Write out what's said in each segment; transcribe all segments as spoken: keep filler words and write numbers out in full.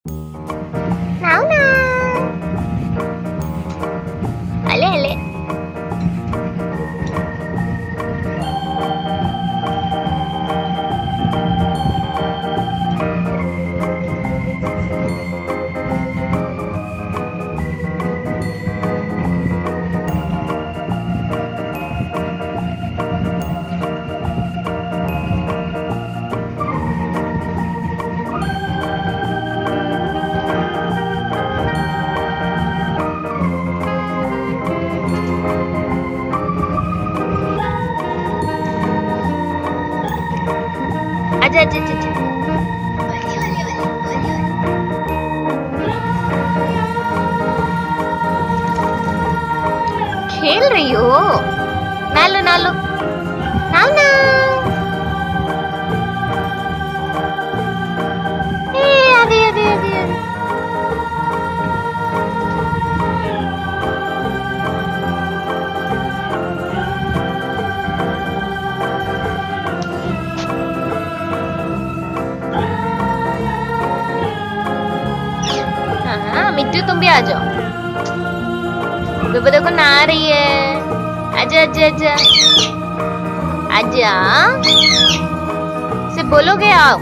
now ना अले अले आजा आजा आजा खेल रही हो नालो नालो नाव ना ए आ गई आ गई आ गई हाँ मिट्टू तुम भी आ जाओ बेबे देखो ना आ रही है आजा आजा आजा आजा से बोलोगे आओ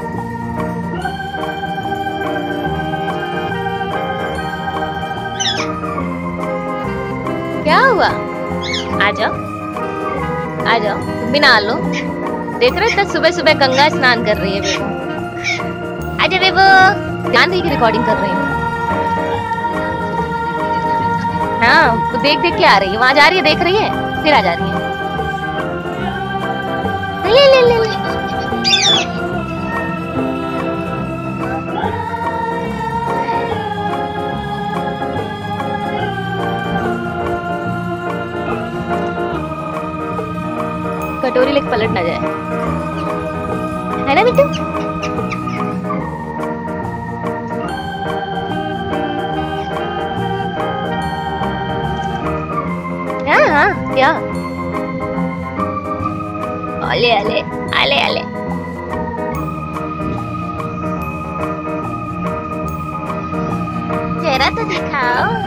क्या हुआ आ जाओ आ जाओ तुम भी नहा लो देख रहे थे सुबह सुबह गंगा स्नान कर रही है बेबो आजा बेबो ध्यान रही रिकॉर्डिंग कर रही हूँ हाँ तो देख देख के आ रही है वहां जा रही है देख रही है फिर आ जा रही है ले ले ले ले कटोरी लेके पलट ना जाए है ना मिट्टू हाँ हाँ क्या अले अले अले अले चेहरा तो दिखाओ